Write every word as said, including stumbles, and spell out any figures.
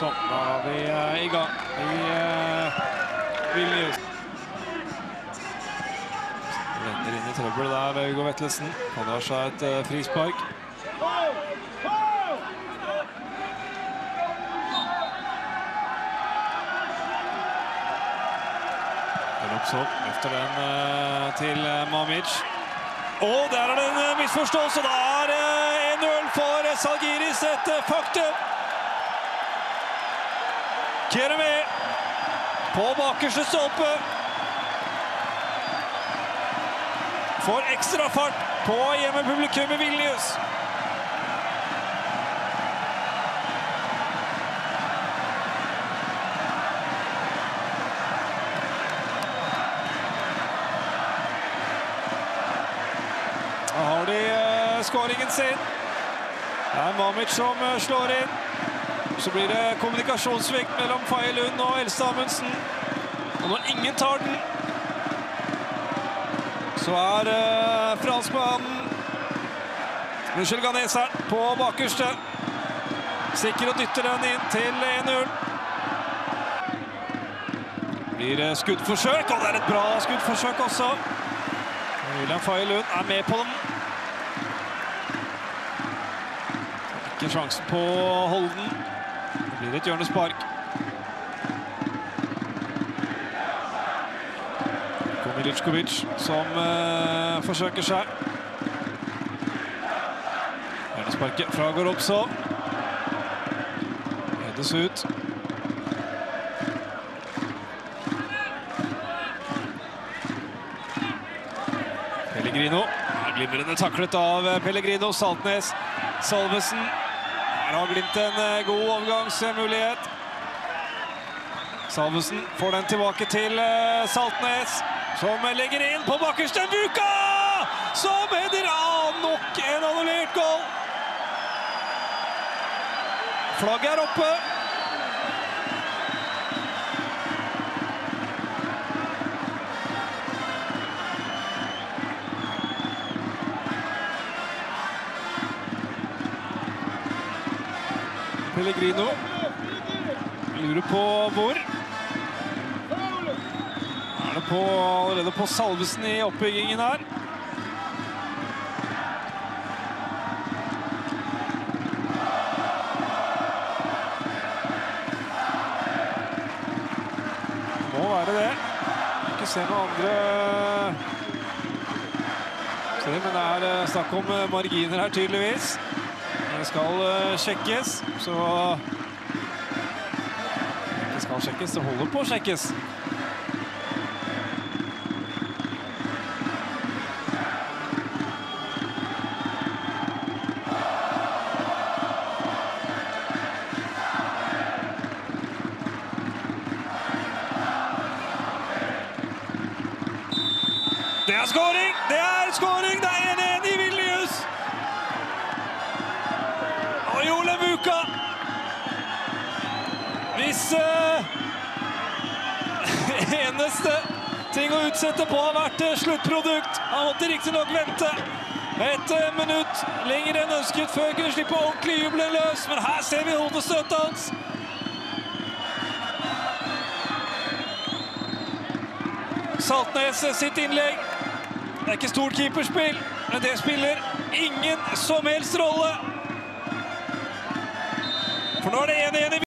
Sånn, da er vi uh, i gang i uh, Vilnius. Renner inn i trøbbel der ved Hugo Vetlesen. Han har seg et uh, frispark. Robson løfter den uh, til uh, Mamic. Og der er det en uh, misforståelse. Da er uh, en null for Zalgiris et uh, faktum. Keremé på bakerste stolpe. Får ekstra fart på hjemmepublikum i Vilnius. Da har de uh, skåringen sin. Det er Mamic som uh, slår inn. Så blir det kommunikasjonssvikt mellom Faye Lund og Else Amundsen. Og når ingen tar den, så er uh, franskmannen Unnskyld, Ganeseren på bakerste. Sikker og dytter den inn til en null. Blir uh, skuddforsøk, og det er et bra skuddforsøk også. William Faye Lund er med på den. Ikke sjansen på å holde den. Det blir et hjørnespark. Komiličkovic som uh, forsøker seg. Hjørnesparket fra Goropsov. Hedes ut. Pellegrino. Glimrende taklet av Pellegrino. Saltnes. Salvesen. Her har Glimt en god overgangsmulighet. Salvesen får den tilbake til Saltnes, som legger inn på bakerste. Vuka! Som header av nok en annullert goal. Flagget er oppe. Pellegrino lurer på hvor. Er det på, allerede på Salvesen i oppbyggingen her. Må være det. Ikke se noe andre. Se, men det er snakk om marginer her tydeligvis. Det skal sjekkes, så det skal sjekkes, det holder på å sjekkes. Det er skåring! Det er skåring! Det er en en i Vilnius! Og Ole Vuka! Hvis uh, eneste ting å utsette på har vært uh, sluttprodukt. Han måtte riktig nok vente et uh, minutt lenger enn ønsket før kunne slippe ordentlig jubelen løs. Men her ser vi hodestøtet hans. Saltnes sitt innlegg. Det er ikke stort keeperspill, men det spiller ingen som helst rolle. For nå er det en en i